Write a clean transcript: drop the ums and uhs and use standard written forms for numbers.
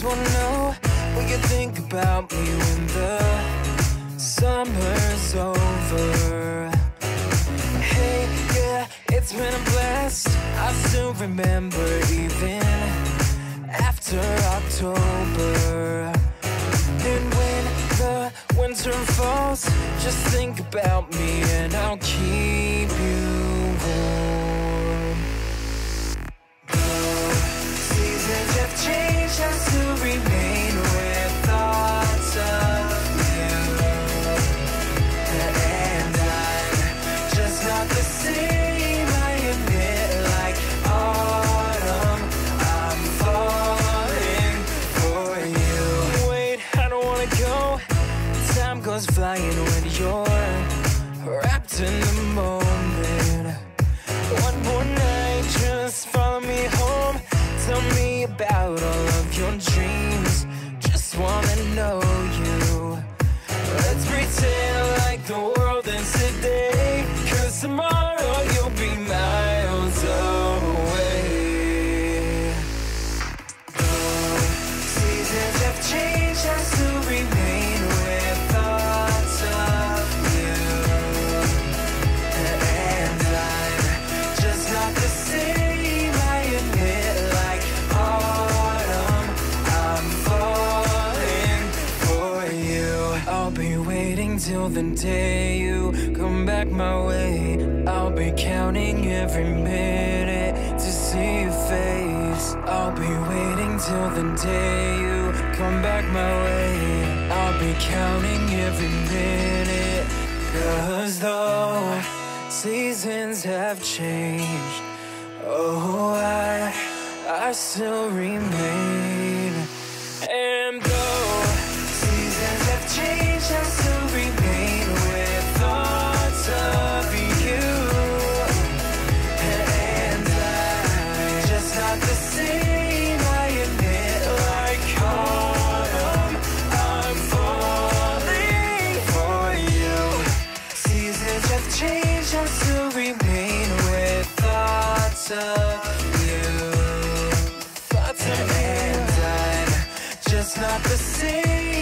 wanna know what you think about me when the summer's over. Hey, yeah, it's been a blast. I still remember even after October. And when the winter falls, just think about me and I'll keep you warm. Though seasons have changed, I still remain with thoughts of you. And I'm just not the same, I admit, like autumn. I'm falling for you. Wait, I don't wanna go. Time goes flying when you're wrapped in the moment. One more night, just follow me home. Tell me about all of your dreams. Just wanna know you. Let's pretend like the world ends today, 'cause tomorrow you'll be miles away. Though seasons have changed, I still remain with thoughts of you. And I'm just not the same, I admit, like autumn. I'm falling for you. I'll be waiting till the day you come back my way. I'll be counting every minute to see your face. I'll be waiting till the day you come back my way. I'll be counting every minute. 'Cause though seasons have changed, oh, I still remain. And though seasons have changed, I still remain with thoughts of you. And I'm just not the same, I admit, like autumn. I'm falling for you. Seasons have changed, I still remain with thoughts of you. Thoughts of you. And I'm just not the same.